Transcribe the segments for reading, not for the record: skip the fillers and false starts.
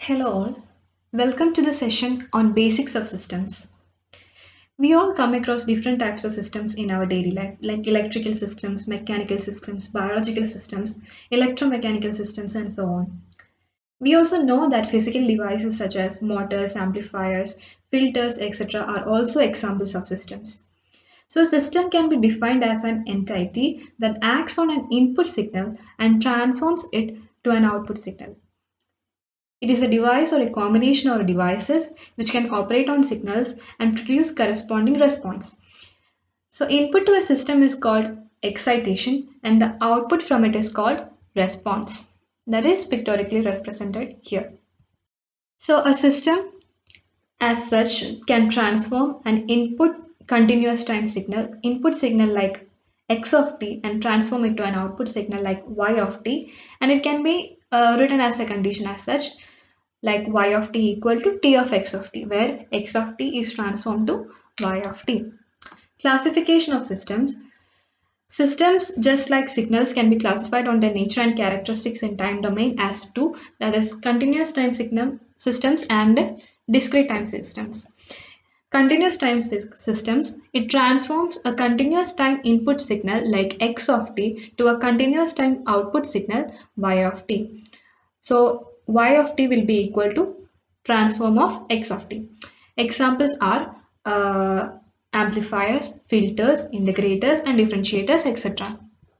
Hello all, welcome to the session on basics of systems. We all come across different types of systems in our daily life like electrical systems, mechanical systems, biological systems, electromechanical systems and so on. We also know that physical devices such as motors, amplifiers, filters, etc. are also examples of systems. So a system can be defined as an entity that acts on an input signal and transforms it to an output signal. It is a device or a combination of devices which can operate on signals and produce corresponding response. So input to a system is called excitation and the output from it is called response. That is pictorially represented here. So a system as such can transform an input continuous time input signal like x of t and transform it to an output signal like y of t, and it can be written as a condition as such like y of t equal to t of x of t, where x of t is transformed to y of t. Classification of systems. Systems, just like signals, can be classified on their nature and characteristics in time domain as two, that is continuous time signal systems and discrete time systems. Continuous time systems, it transforms a continuous time input signal like x of t to a continuous time output signal y of t. So y of t will be equal to transform of x of t. Examples are amplifiers, filters, integrators and differentiators, etc.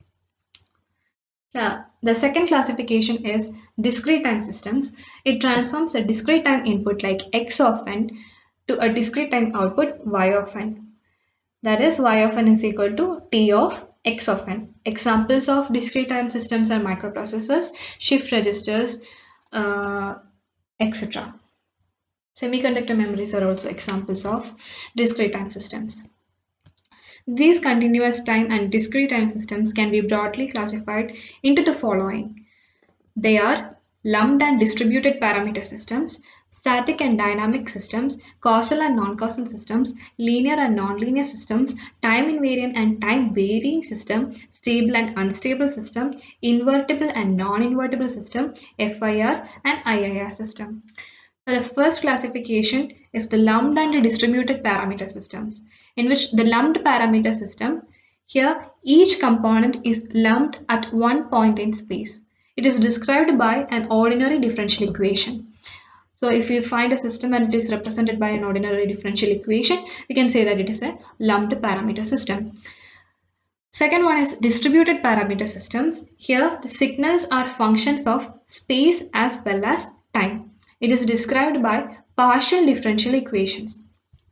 The second classification is discrete time systems. It transforms a discrete time input like x of n to a discrete time output y of n. That is y of n is equal to t of x of n. Examples of discrete time systems are microprocessors, shift registers, etc. Semiconductor memories are also examples of discrete time systems. These continuous time and discrete time systems can be broadly classified into the following. They are lumped and distributed parameter systems, static and dynamic systems, causal and non-causal systems, linear and non-linear systems, time invariant and time varying system, stable and unstable system, invertible and non-invertible system, FIR and IIR system. The first classification is the lumped and distributed parameter systems, in which the lumped parameter system, here each component is lumped at one point in space. It is described by an ordinary differential equation. So if you find a system and it is represented by an ordinary differential equation, we can say that it is a lumped parameter system. Second one is distributed parameter systems. Here the signals are functions of space as well as time. It is described by partial differential equations.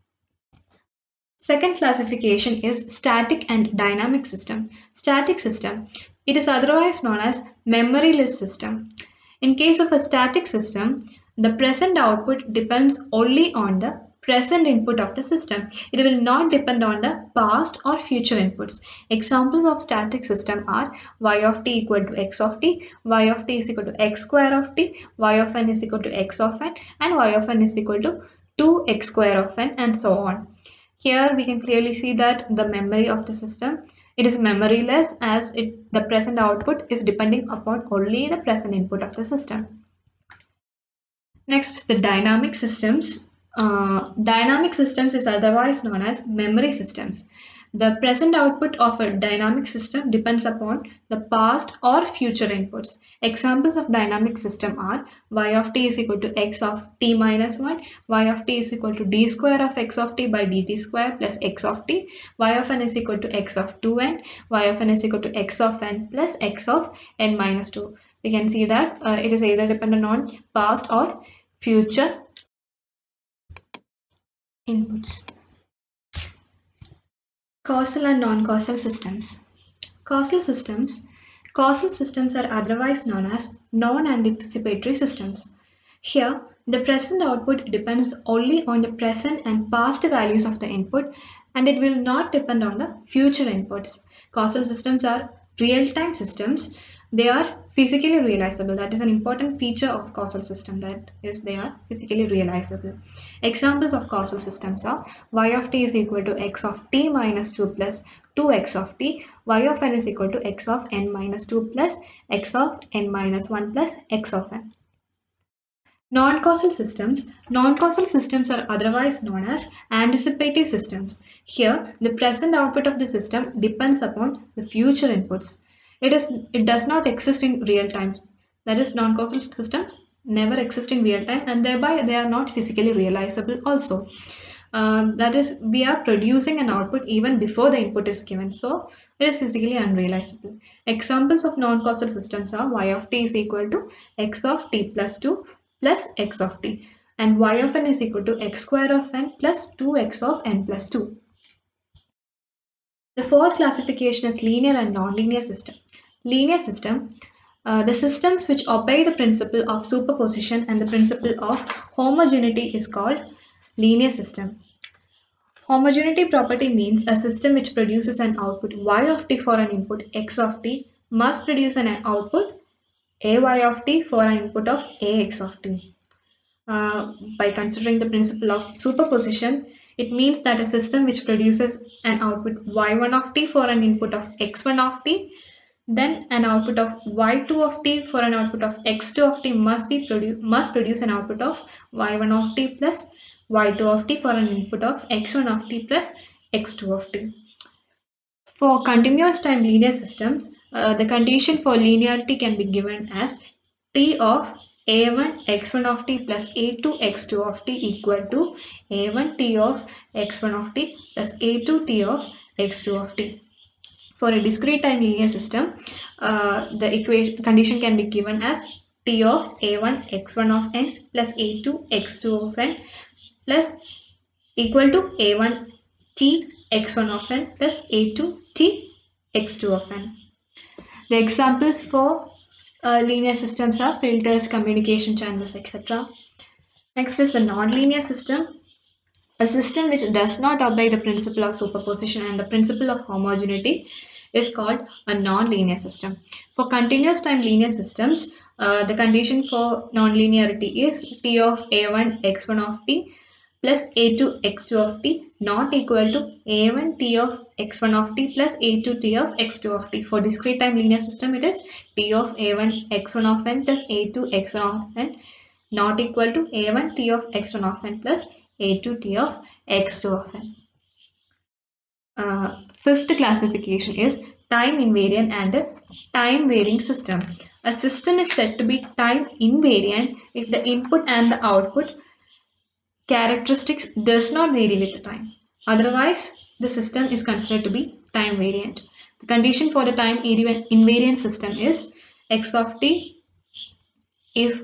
Second classification is static and dynamic system. Static system, it is otherwise known as memoryless system. In case of a static system, the present output depends only on the present input of the system. It will not depend on the past or future inputs. Examples of static system are y of t equal to x of t, y of t is equal to x square of t, y of n is equal to x of n, and y of n is equal to 2x square of n, and so on. Here we can clearly see that the memory of the system, it is memoryless as the present output is depending upon only the present input of the system. Next, the dynamic systems. Dynamic systems is otherwise known as memory systems. The present output of a dynamic system depends upon the past or future inputs. Examples of dynamic system are y of t is equal to x of t minus 1, y of t is equal to d square of x of t by dt square plus x of t, y of n is equal to x of 2n, y of n is equal to x of n plus x of n minus 2. We can see that it is either dependent on past or future inputs. Causal and non-causal systems. Causal systems are otherwise known as non-anticipatory systems. Here, the present output depends only on the present and past values of the input, and it will not depend on the future inputs. Causal systems are real-time systems. They are physically realizable. That is an important feature of causal system, that is they are physically realizable. Examples of causal systems are y of t is equal to x of t minus 2 plus 2x of t, y of n is equal to x of n minus 2 plus x of n minus 1 plus x of n. Non-causal systems. Non-causal systems are otherwise known as anticipative systems. Here, the present output of the system depends upon the future inputs. It does not exist in real time. That is, non-causal systems never exist in real time, and thereby they are not physically realizable also. That is, we are producing an output even before the input is given, so it is physically unrealizable. Examples of non-causal systems are y of t is equal to x of t plus 2 plus x of t, and y of n is equal to x square of n plus 2x of n plus 2. The fourth classification is linear and nonlinear system. Linear system, the systems which obey the principle of superposition and the principle of homogeneity is called linear system. Homogeneity property means a system which produces an output y of t for an input x of t must produce an output ay of t for an input of ax of t. By considering the principle of superposition, it means that a system which produces an output y1 of t for an input of x1 of t, then an output of y2 of t for an output of x2 of t must produce an output of y1 of t plus y2 of t for an input of x1 of t plus x2 of t. For continuous time linear systems, the condition for linearity can be given as t of a1 x1 of t plus a2 x2 of t equal to a1 t of x1 of t plus a2 t of x2 of t. For a discrete time linear system, the condition can be given as t of a1 x1 of n plus a2 x2 of n plus equal to a1 t x1 of n plus a2 t x2 of n. The examples for linear systems are filters, communication channels, etc. Next is a nonlinear system. A system which does not obey the principle of superposition and the principle of homogeneity is called a nonlinear system. For continuous time linear systems, the condition for nonlinearity is t of a1 x1 of t plus a2 x2 of t not equal to a1 t of x1 of t plus a2 t of x2 of t. For discrete time linear system, it is t of a1 x1 of n plus a2 x1 of n not equal to a1 t of x1 of n plus a2 t of x2 of n. Fifth classification is time invariant and time varying system. A system is said to be time invariant if the input and the output characteristics does not vary with the time. Otherwise, the system is considered to be time variant. The condition for the time invariant system is x of t if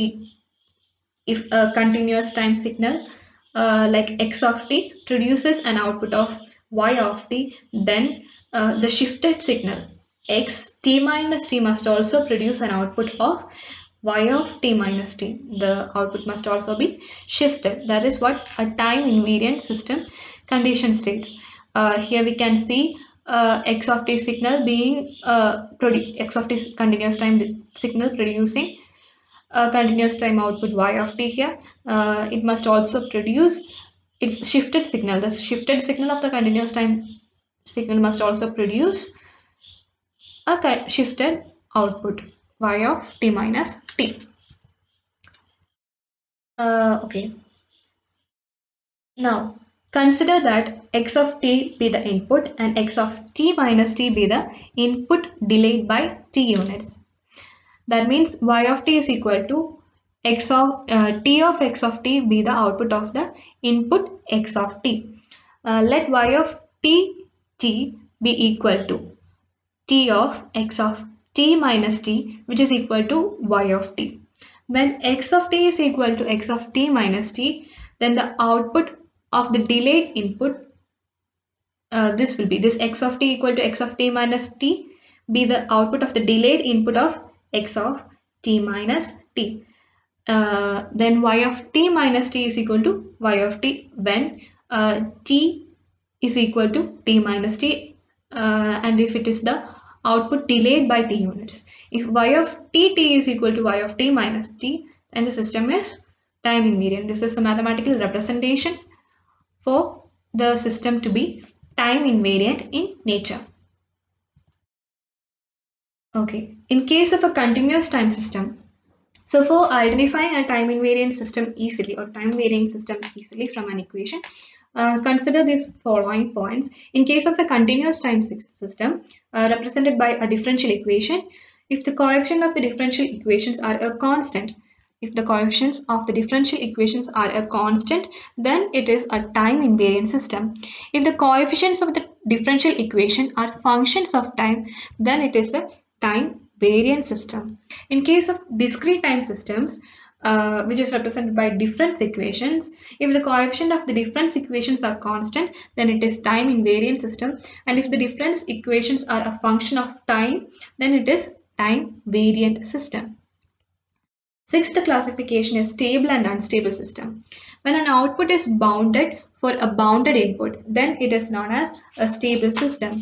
a continuous time signal like x of t produces an output of y of t, then the shifted signal x t minus t must also produce an output of y of t minus t. The output must also be shifted. That is what a time invariant system condition states. Here we can see x of t signal being x of t continuous time signal producing a continuous time output y of t here. It must also produce its shifted signal. The shifted signal of the continuous time signal must also produce a shifted output y of t minus t. Okay. Now consider that x of t be the input and x of t minus t be the input delayed by t units. That means y of t is equal to x of t of x of t be the output of the input x of t. Let y of t be equal to t of x of t minus t, which is equal to y of t. When x of t is equal to x of t minus t, then the output of the delayed input, this will be this x of t equal to x of t minus t be the output of the delayed input of x of t minus t. Then y of t minus t is equal to y of t when t is equal to t minus t and if it is the output delayed by t units. If y of t is equal to y of t minus t, then the system is time invariant. This is a mathematical representation for the system to be time invariant in nature. Okay, in case of a continuous time system, So for identifying a time invariant system easily or time varying system easily from an equation, consider these following points. In case of a continuous time system represented by a differential equation, if the coefficient of the differential equations are a constant, if the coefficients of the differential equations are a constant, then it is a time invariant system. If the coefficients of the differential equation are functions of time, then it is a time variant system. In case of discrete time systems, which is represented by difference equations, if the coefficient of the difference equations are constant, then it is time invariant system, and if the difference equations are a function of time, then it is time variant system. Sixth classification is stable and unstable system. When an output is bounded for a bounded input, then it is known as a stable system.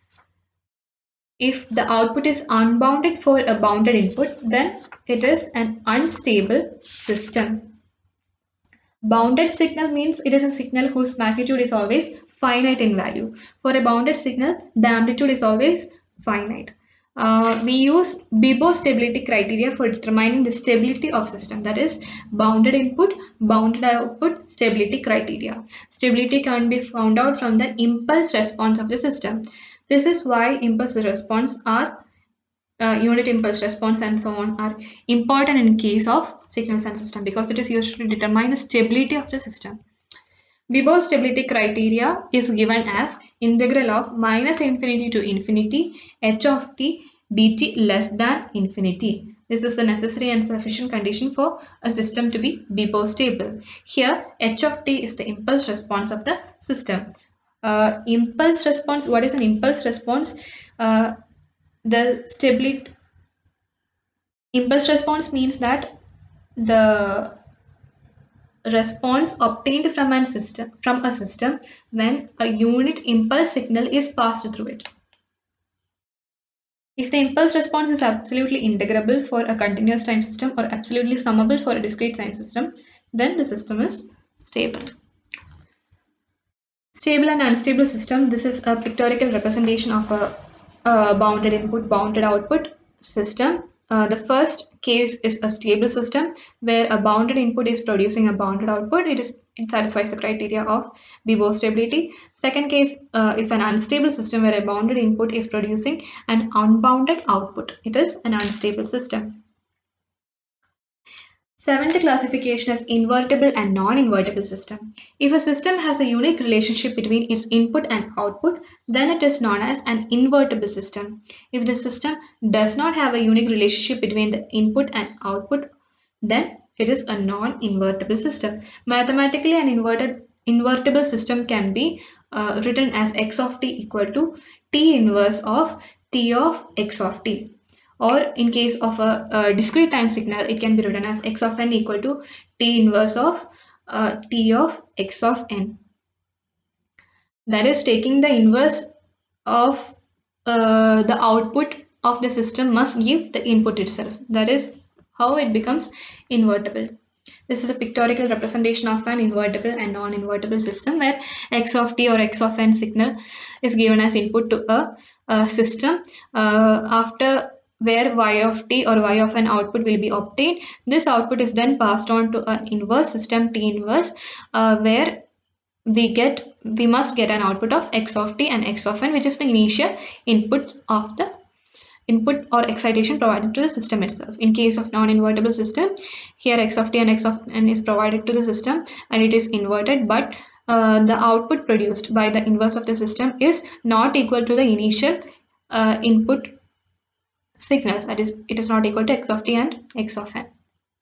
If the output is unbounded for a bounded input, then it is an unstable system. Bounded signal means it is a signal whose magnitude is always finite in value. For a bounded signal, the amplitude is always finite. We use Bibo stability criteria for determining the stability of system, that is bounded input, bounded output stability criteria. Stability can be found out from the impulse response of the system. This is why impulse response are unit impulse response and so on are important in case of signals and system, because it is used to determine the stability of the system. Bibo stability criteria is given as integral of minus infinity to infinity h of t dt less than infinity. This is a necessary and sufficient condition for a system to be Bibo stable. Here h of t is the impulse response of the system. Impulse response, what is an impulse response? The stability impulse response means that the response obtained from a system when a unit impulse signal is passed through it. If the impulse response is absolutely integrable for a continuous time system or absolutely summable for a discrete time system, then the system is stable. Stable and unstable system, this is a pictorial representation of a bounded input, bounded output system. The first case is a stable system where a bounded input is producing a bounded output. It satisfies the criteria of Bibo stability. Second case is an unstable system where a bounded input is producing an unbounded output. It is an unstable system. Seventh classification is invertible and non-invertible system. If a system has a unique relationship between its input and output, then it is known as an invertible system. If the system does not have a unique relationship between the input and output, then it is a non-invertible system. Mathematically, an invertible system can be written as x of t equal to t inverse of t of x of t. Or in case of a discrete time signal, it can be written as x of n equal to t inverse of t of x of n. That is, taking the inverse of the output of the system must give the input itself. That is how it becomes invertible. This is a pictorial representation of an invertible and non-invertible system where x of t or x of n signal is given as input to a system. After where y of t or y of an output will be obtained. This output is then passed on to an inverse system T inverse where we must get an output of x of t and x of n, which is the initial input of the input or excitation provided to the system itself. In case of non-invertible system, here x of t and x of n is provided to the system and it is inverted, but the output produced by the inverse of the system is not equal to the initial input signals, that is, it is not equal to x of t and x of n.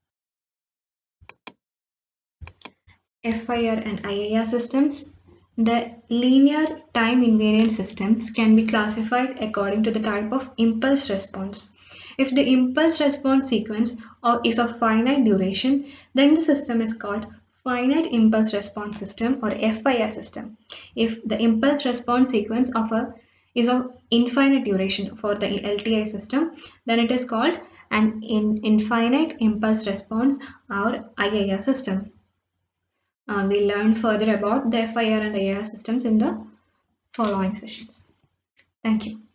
FIR and IIR systems. The linear time invariant systems can be classified according to the type of impulse response. If the impulse response sequence is of finite duration, then the system is called finite impulse response system or FIR system. If the impulse response sequence is of infinite duration for the LTI system, then it is called an infinite impulse response or IIR system. We'll learn further about the FIR and IIR systems in the following sessions. Thank you.